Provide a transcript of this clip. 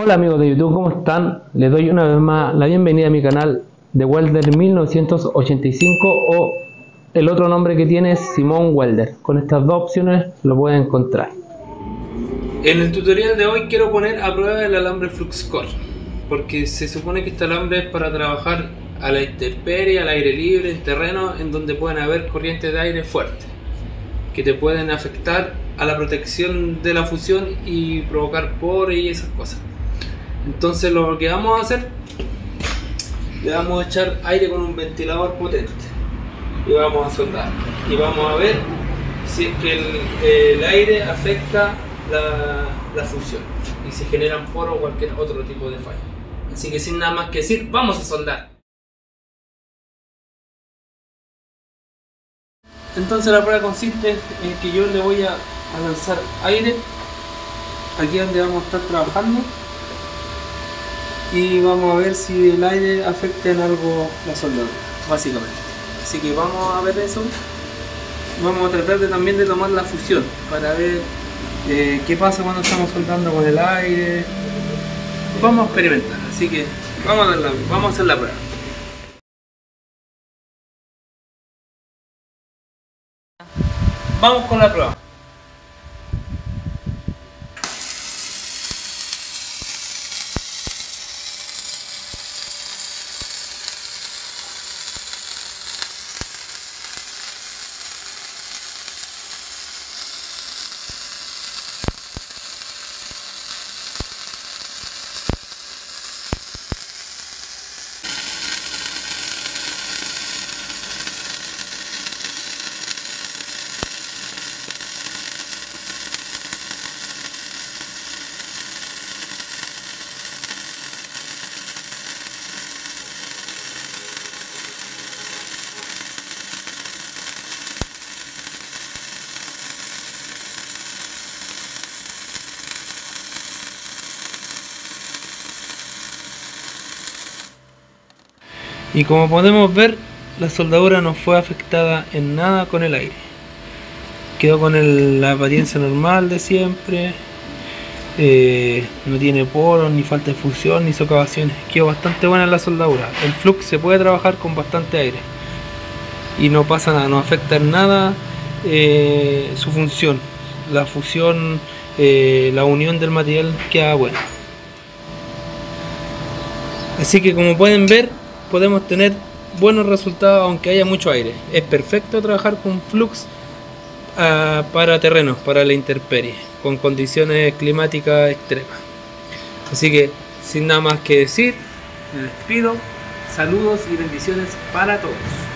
Hola amigos de YouTube, ¿cómo están? Les doy una vez más la bienvenida a mi canal de Welder 1985, o el otro nombre que tiene es Simón Welder. Con estas dos opciones lo pueden encontrar. En el tutorial de hoy quiero poner a prueba el alambre FluxCore, porque se supone que este alambre es para trabajar a la intemperie, al aire libre, en terreno en donde pueden haber corrientes de aire fuertes que te pueden afectar a la protección de la fusión y provocar poros y esas cosas. Entonces lo que vamos a hacer, le vamos a echar aire con un ventilador potente y vamos a soldar y vamos a ver si es que el aire afecta la fusión y si generan poros o cualquier otro tipo de falla. Así que sin nada más que decir, vamos a soldar. Entonces la prueba consiste en que yo le voy a lanzar aire aquí donde vamos a estar trabajando y vamos a ver si el aire afecta en algo la soldadura, básicamente. Así que vamos a ver eso. Vamos a tratar también de tomar la fusión para ver qué pasa cuando estamos soldando con el aire. Vamos a experimentar, así que vamos a hacer la prueba. Vamos con la prueba. Y como podemos ver, la soldadura no fue afectada en nada con el aire. Quedó con la apariencia normal de siempre. No tiene poros, ni falta de fusión, ni socavaciones. Quedó bastante buena la soldadura. El flux se puede trabajar con bastante aire. Y no pasa nada, no afecta en nada su función. La fusión, la unión del material queda buena. Así que como pueden ver, podemos tener buenos resultados aunque haya mucho aire. Es perfecto trabajar con flux para terrenos, para la intemperie, con condiciones climáticas extremas. Así que sin nada más que decir, me despido. Saludos y bendiciones para todos.